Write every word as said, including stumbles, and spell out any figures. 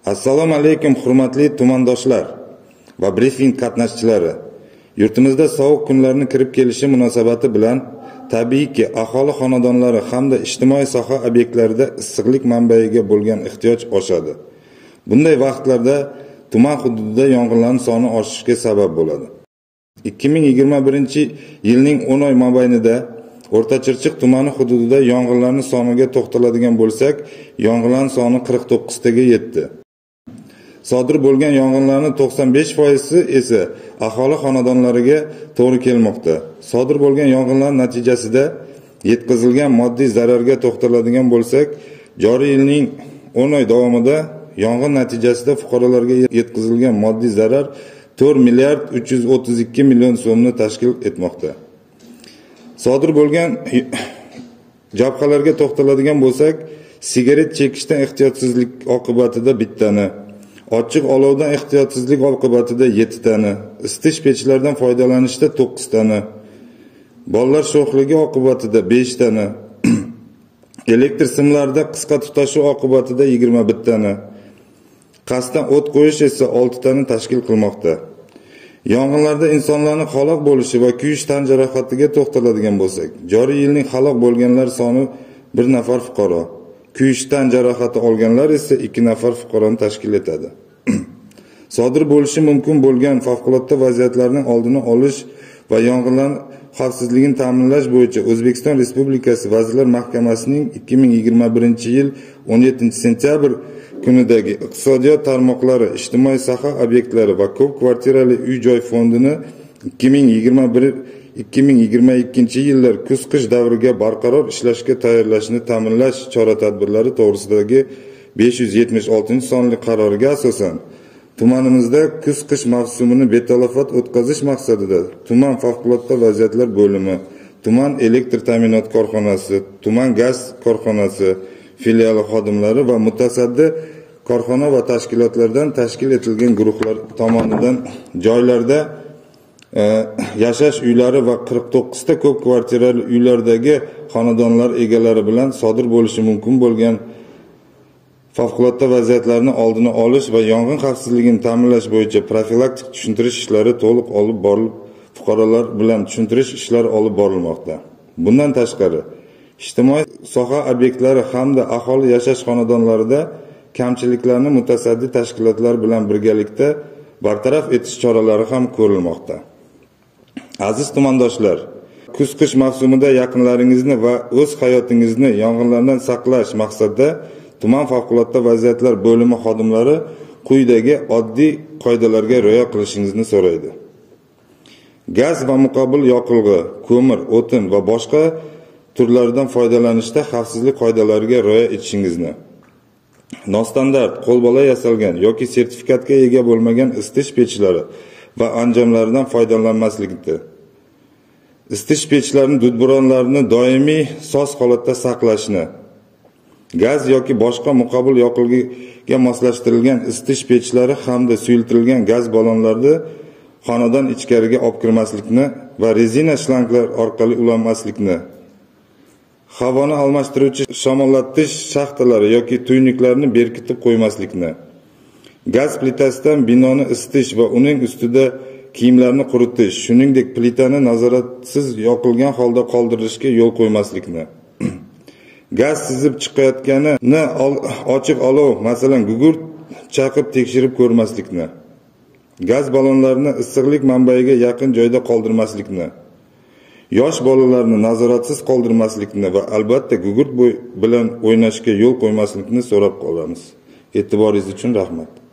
Assalomu alaykum hurmatli tumandoshlar va briefing qatnashchilari. Yurtimizda sovuq kunlarning kirib kelishi munosabati bilan tabiiyki aholi xonadonlari hamda ijtimoiy soha obyektlarida issiqlik manbaiga bo'lgan ehtiyoj oshadi. Bunday vaqtlarda tuman hududida yong'inlarning soni oshishiga sabab bo'ladi. ikki ming yigirma birinchi yilning o'n oy mobaynida O'rtachirchiq tumani hududida yong'inlarning soniga to'xtaladigan bo'lsak, yong'inlar soni qirq to'qqiz taga yetdi. Sodir bo'lgan yong'inlarning to'qson besh foizi esa aholi xonadonlariga to'g'ri kelmoqda. Sodir bo'lgan yong'inlar natijasida yetkazilgan moddiy zararga to'xtaladigan bo'lsak, joriy yilning o'n oy davomida yong'in natijasida fuqarolarga yetkazilgan moddiy zarar to'rt milliard uch yuz o'ttiz ikki million so'mni tashkil etmoqda. Sodir bo'lgan jabhalarga to'xtaladigan bo'lsak, sigaret chekishdan ehtiyotsizlik oqibatida bittani, ochiq olovdan ehtiyotsizlik oqibatida yetti tani, isitish pechlaridan foydalanishda to'qqiz tani, bolalar sho'xligi oqibatida besh tani, elektr simlarida qisqa tutashuv oqibatida yigirma bir tani, qasddan o't qo'yish esa olti tani tashkil qilmoqda. Yong'inlarda insonlarning halok bo'lishi va kuyish tan jarohatiga to'xtaladigan bo'lsak, joriy yilning halok bo'lganlar soni bir nafar fuqaro, kuyish tan jarohati olganlar esa ikki nafar fuqaroni tashkil etadi. Sodir bo'lishi mumkin bo'lgan favqulodda vaziyatlarning oldini olish va yong'inlar xavfsizligini ta'minlash bo'yicha O'zbekiston Respublikasi Vazirlar Mahkamasining ikki ming yigirma birinchi yil o'n yettinchi sentyabr kunidagi iqtisodiyot tarmoqlari, ijtimoiy soha obyektlari va ko'p kvartirali uy-joy fondini ikki ming yigirma bir ikki ming yigirma ikkinchi yillar kuz-qish davriga barqaror ishlashga tayyorlashni ta'minlash chora-tadbirlari to'g'risidagi besh yuz yetmish oltinchi sonli qaroriga asosan tumanimizda kuz-qish mavsumini betalofat o'tkazish maqsadida tuman favqulodda vaziyatlar bo'limi, tuman elektr ta'minot korxonasi, tuman gaz korxonasi filiali xodimlari va mutasaddi korxona va tashkilotlardan tashkil etilgan guruhlar tomonidan joylarda e, yashash uylari va qirq to'qqiz ta ko'p kvartirali uylardagi xonadonlar egalari bilan sodir bo'lishi mumkin bo'lgan favqulodda vaziyatlarni oldini olish va yong'in xavfsizligini ta'minlash bo'yicha profilaktik tushuntirish ishlari to'liq olib borilib, fuqarolar bilan tushuntirish ishlari olib borilmoqda. Bundan tashqari, ijtimoiy soha obyektlari hamda aholi yashash xonadonlarida kamchiliklarni mutasaddi tashkilotlar bilan birgalikda bartaraf etish choralari ham ko'rilmoqda. Aziz tumandoshlar, kuz-qish mavsumida yaqinlaringizni va o'z hayotingizni yong'inlardan saqlash maqsadida tuman favqulodda vaziyatlar bo'limi xodimlari quyidagi oddiy qoidalarga rioya qilishingizni so'raydi. Gaz va muqobil yoqilg'i, ko'mir, o'tin va boshqa turlaridan foydalanishda xavfsizlik qoidalariga rioya etishingizni, nostandart, qo'lbola yasalgan yoki sertifikatga ega bo'lmagan isitish pechlari va anjomlaridan foydalanmaslikni, isitish pechlarining dudburonlarini doimiy soz holatda saqlashni, gaz yoki boshqa muqobil yoqilg'iga moslashtirilgan isitish pechlari hamda suyultirilgan gaz ballonlarini xonadon ichkariga olib kirmaslikni va rezina shlanglar orqali ulanmaslikni, havoni almashtiruvchi shamollatish shaxtalari yoki tuyniklarni berkitib qo'ymaslikni, gaz plitasidan binoni isitish va uning ustida kiyimlarni quritish, shuningdek plitani nazoratsiz yoqilgan holda qoldirishga yo'l qo'ymaslikni, gaz sizib chiqayotganini ochiq olov, masalan gugurt chaqib tekshirib ko'rmaslikni, gaz ballonlarini issiqlik manbaiga yaqin joyda qoldirmaslikni, yosh bolalarni nazoratsiz qoldirmaslikni va albatta gugurt bilan o'ynashga yo'l qo'ymaslikni so'rab qolamiz. E'tiboringiz uchun rahmat.